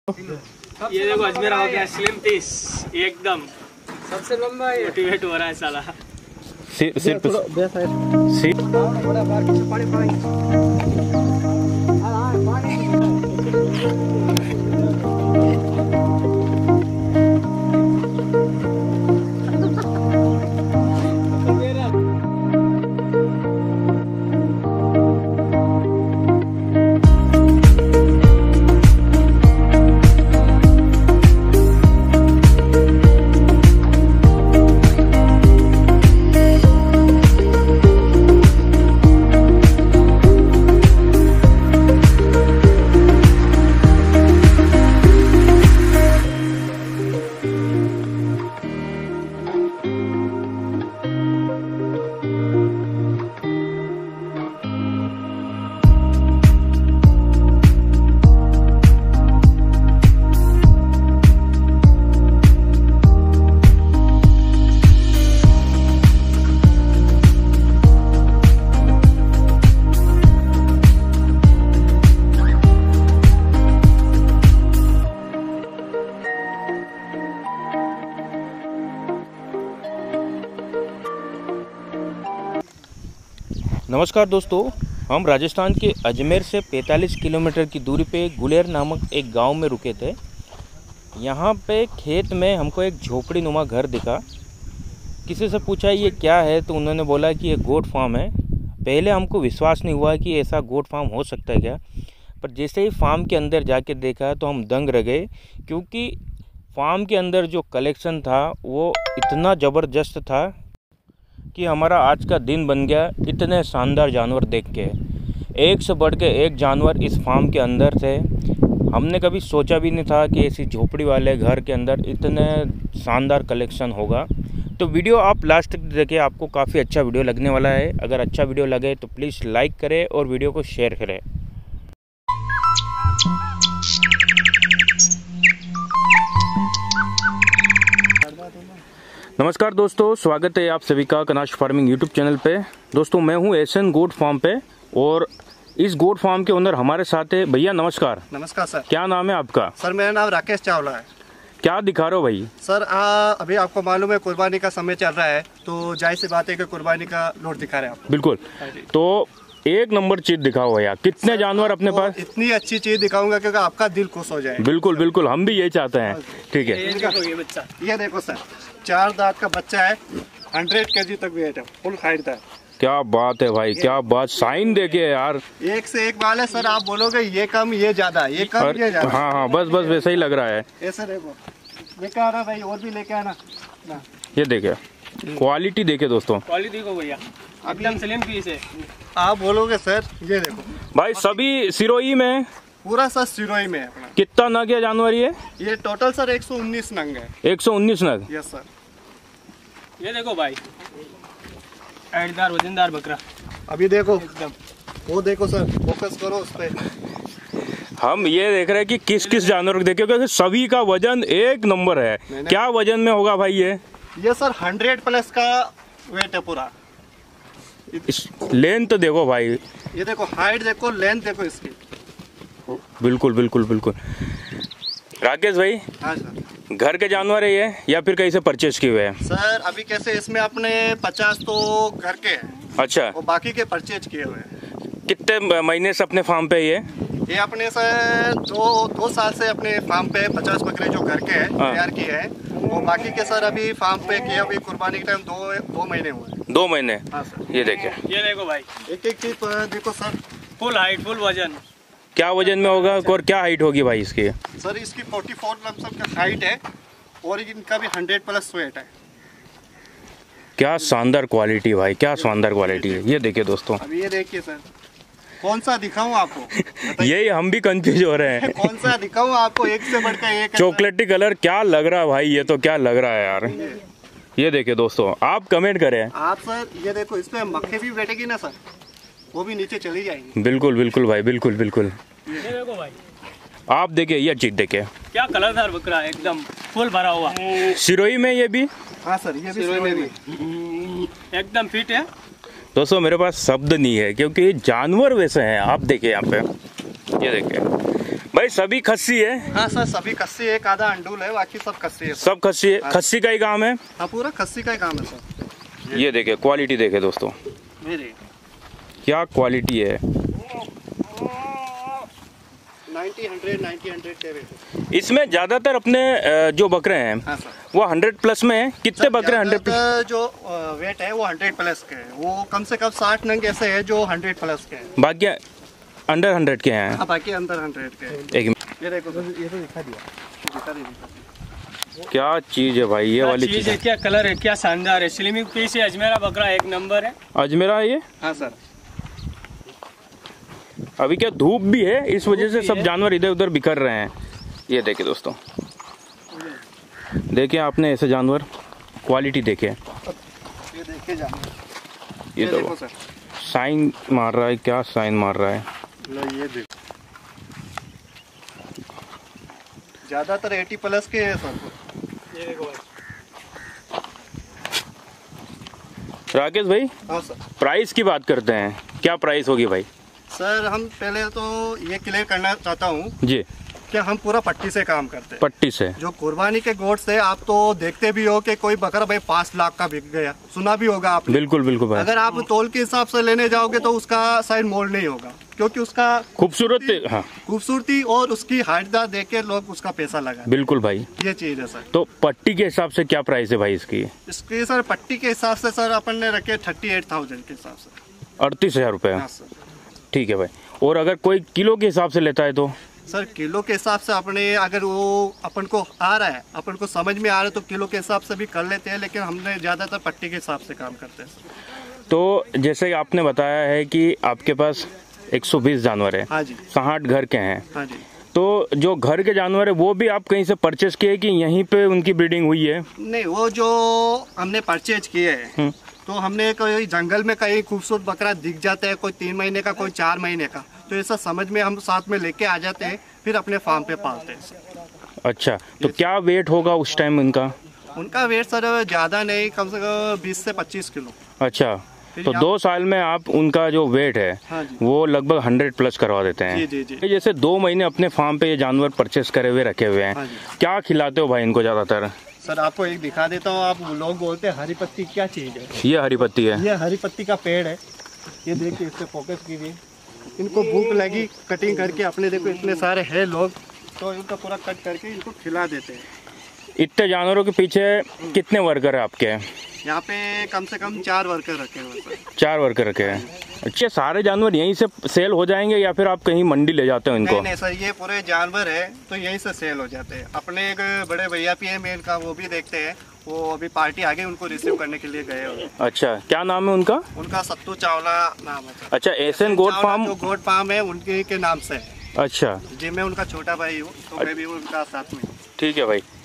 ये देखो अजमेरा हो गया स्लिम पीस एकदम सबसे लंबा है। मोटिवेट हो रहा है साला। सिर्फ नमस्कार दोस्तों, हम राजस्थान के अजमेर से 45 किलोमीटर की दूरी पे गुलेर नामक एक गांव में रुके थे। यहाँ पे खेत में हमको एक झोपड़ी नुमा घर दिखा। किसी से पूछा ये क्या है, तो उन्होंने बोला कि ये गोट फार्म है। पहले हमको विश्वास नहीं हुआ कि ऐसा गोट फार्म हो सकता है क्या, पर जैसे ही फार्म के अंदर जाके देखा तो हम दंग रह गए, क्योंकि फार्म के अंदर जो कलेक्शन था वो इतना ज़बरदस्त था कि हमारा आज का दिन बन गया इतने शानदार जानवर देख के। एक से बढ़ के एक जानवर इस फार्म के अंदर थे। हमने कभी सोचा भी नहीं था कि ऐसी झोपड़ी वाले घर के अंदर इतने शानदार कलेक्शन होगा। तो वीडियो आप लास्ट तक देखिए, आपको काफ़ी अच्छा वीडियो लगने वाला है। अगर अच्छा वीडियो लगे तो प्लीज़ लाइक करें और वीडियो को शेयर करें। नमस्कार दोस्तों, स्वागत है आप सभी का कनाश फार्मिंग यूट्यूब चैनल पे। दोस्तों मैं हूं एसएन गोट फार्म पे और इस गोट फार्म के ओनर हमारे साथ है। भैया नमस्कार। नमस्कार सर। क्या नाम है आपका? सर मेरा नाम राकेश चावला है। क्या दिखा रहे हो भाई? सर अभी आपको मालूम है कुर्बानी का समय चल रहा है, तो जाहिर सी बात है कि कुर्बानी का लोड दिखा रहे हैं आपको। बिल्कुल, तो एक नंबर चीज दिखाओ भैया। कितने जानवर अपने पास? इतनी अच्छी चीज दिखाऊंगा क्योंकि आपका दिल खुश हो जाए। बिल्कुल बिल्कुल, हम भी यही चाहते हैं। ठीक है, ये देखो सर, 4 दांत का बच्चा है, 100 kg तक वेट है, फुल हाइट था। क्या बात है भाई, क्या बात। साइन देखिए यार, एक से एक बाल है सर। आप बोलोगे ये कम ये ज्यादा, ये कम ये ज्यादा। हाँ हाँ, बस बस वैसा ही लग रहा है। ऐसा देखो, लेके आना भाई, और भी लेके आना। ये देखे क्वालिटी, देखे दोस्तों क्वालिटी देखो भैया, एकदम स्लिम पीस है। आप बोलोगे सर, ये देखो भाई, सभी सिरोही में, पूरा सर सिरोही में अपना। कितना नग है जानवर ये टोटल सर 119 नंग है। 119 नग। Yes sir. ये देखो भाई, ऐडदार वजनदार बकरा। अभी देखो एकदम, वो देखो सर, फोकस करो उस पे। हम ये देख रहे हैं कि किस किस जानवर को देखे, क्योंकि सभी का वजन एक नंबर है। क्या वजन में होगा भाई ये सर 100+ का वेट है पूरा। लेंथ तो देखो भाई, ये देखो हाइट देखो, लेंथ देखो इसकी। बिल्कुल बिल्कुल बिल्कुल। राकेश भाई, हाँ सर, घर के जानवर है ये या फिर कहीं से परचेज किए हुए हैं? सर अभी कैसे इसमें अपने 50 तो घर के हैं। अच्छा, और बाकी के परचेज किए हुए हैं। कितने महीने से अपने फार्म पे ये अपने सर 2 साल से अपने फार्म पे 50 बकरे जो घर के हैं तैयार किए हैं। और बाकी के सर अभी फार्म पे किए, अभी कुर्बानी के टाइम 2 महीने हुए। 2 महीने? हाँ सर। ये देखिए, ये देखो भाई, एक चीज देखो सर, फुल हाइट फुल वजन। क्या वजन में होगा और क्या हाइट होगी भाई इसकी? सर इसकी 44 लमसम का हाइट है और इनका भी 100+ वेट है। क्या शानदार क्वालिटी भाई, क्या शानदार क्वालिटी है। ये देखिए दोस्तों, अब ये देखिए सर, कौन सा दिखाऊं आपको? यही हम भी कंफ्यूज हो रहे हैं। कौन सा दिखाऊं आपको? एक से बढ़कर एक। चॉकलेटी कलर क्या लग रहा है भाई, ये तो क्या लग रहा है यार। ये देखिए दोस्तों, आप कमेंट करें। आप सर ये देखो, इसमें मक्खी भी बैठेगी ना सर, वो भी नीचे चली जाएगी। बिल्कुल बिल्कुल भाई, बिल्कुल बिल्कुल। ये देखो भाई, आप देखिए ये चीज देखिए, क्या कलरदार बकरा है, एकदम फुल भरा हुआ। सिरोही में ये भी? हाँ सर, ये भी सिरोही में एकदम फिट है। दोस्तों मेरे पास शब्द नहीं है, क्योंकि जानवर वैसे हैं। आप देखिए यहाँ पे, ये देखिए भाई सभी खस्सी है? हाँ सर, सभी खस्सी है, एक आधा अंडूल है, बाकी सब खस्सी है। सब खस्सी है? खस्सी का ही काम है? हाँ, पूरा खस्सी का ही काम है सर। ये देखे क्वालिटी, देखे दोस्तों मेरी क्या क्वालिटी है। 90-100 के वेट। इसमें ज्यादातर अपने जो बकरे हैं हाँ सर, वो 100 प्लस में है। कितने बकरे 100 प्लस? जो वेट है वो 100 प्लस के है। वो कम से कम 60 नंग ऐसे है जो 100 प्लस के हैं। बाकी अंडर 100 के हैं? हाँ, बाकी अंदर 100 के हैं। एक ये देखो सर, ये तो दिखा दिया। क्या चीज है भाई, ये वाली चीज है, क्या कलर है, क्या शानदार है। स्लिमिंग पीस है, अजमेरा बकरा एक नंबर है। अजमेरा है ये? हाँ सर। अभी क्या धूप भी है, इस वजह से सब जानवर इधर उधर बिखर रहे हैं। ये देखिए दोस्तों, देखिए आपने ऐसे जानवर, क्वालिटी देखे। ये देखिए जानवर, ये देखो सर, साइन मार रहा है, क्या साइन मार रहा है। लो ये देखो, ज्यादातर 80 प्लस के है सर। ये देखो राकेश भाई, हाँ सर। प्राइस की बात करते हैं, क्या प्राइस होगी भाई? सर हम पहले तो ये क्लियर करना चाहता हूँ जी, कि हम पूरा पट्टी से काम करते हैं। पट्टी से। जो कुर्बानी के गोश्त है, आप तो देखते भी हो कि कोई बकरा भाई 5 लाख का बिक गया, सुना भी होगा आपने। बिल्कुल बिल्कुल भाई। अगर आप तोल के हिसाब से लेने जाओगे तो उसका शायद मोल नहीं होगा, क्योंकि उसका खूबसूरत, हाँ खूबसूरती और उसकी हाइटदार देख के लोग उसका पैसा लगा। बिल्कुल भाई, ये चीज है सर। तो पट्टी के हिसाब से क्या प्राइस है भाई इसकी? इसकी सर पट्टी के हिसाब से सर अपन ने रखे 38,000 के हिसाब से। 38,000 रुपये? हाँ सर। ठीक है भाई। और अगर कोई किलो के हिसाब से लेता है तो? सर किलो के हिसाब से अपने, अगर वो अपन को आ रहा है, अपन को समझ में आ रहा है तो किलो के हिसाब से भी कर लेते हैं, लेकिन हमने ज़्यादातर पट्टी के हिसाब से काम करते हैं। तो जैसे आपने बताया है कि आपके पास 120 जानवर है। हाँ जी। 60 घर के हैं। हाँ जी। तो जो घर के जानवर है वो भी आप कहीं से परचेज किए कि यहीं पे उनकी ब्रीडिंग हुई है? नहीं, वो जो हमने परचेज किए हैं तो हमने कोई जंगल में कहीं खूबसूरत बकरा दिख जाता है, कोई 3 महीने का, कोई 4 महीने का, तो ऐसा समझ में हम साथ में लेके आ जाते हैं, फिर अपने फार्म पे पालते हैं। अच्छा, तो क्या वेट होगा उस टाइम उनका? उनका वेट सर ज़्यादा नहीं, कम से कम 20 से 25 किलो। अच्छा, तो 2 साल में आप उनका जो वेट है हाँ जी, वो लगभग 100 प्लस करवा देते हैं। जी जी जी। जैसे 2 महीने अपने फार्म पे ये जानवर परचेस करे हुए रखे हुए हैं, हाँ जी। क्या खिलाते हो भाई इनको ज्यादातर? सर आपको एक दिखा देता हूँ। आप लोग बोलते हैं हरी पत्ती क्या चीज़ है। ये हरी पत्ती है? ये हरी पत्ती का पेड़ है। ये देखिए, इस पे फोकस कीजिए। इनको भूख लगी, कटिंग करके अपने, देखो इतने सारे हैं लोग, तो इनको पूरा कट करके इनको खिला देते हैं। इतने जानवरों के पीछे कितने वर्कर है आपके? यहाँ पे कम से कम 4 वर्कर रखे हुए हैं। 4 वर्कर रखे हैं। अच्छा, सारे जानवर यहीं से सेल हो जाएंगे या फिर आप कहीं मंडी ले जाते हो इनको? नहीं सर, ये पूरे जानवर है तो यहीं से सेल हो जाते हैं। अपने एक बड़े भैया भी है मेल का, वो भी देखते हैं। वो अभी पार्टी आ गई, उनको रिसीव करने के लिए गए हुए। अच्छा, क्या नाम है उनका? उनका सत्तू चावला नाम है। अच्छा, एसएन गोट फार्म? जो गोट फार्म है उनके के नाम से है। अच्छा जी, मैं उनका छोटा भाई हूँ, तो मैं भी उनका साथ में। ठीक है भाई।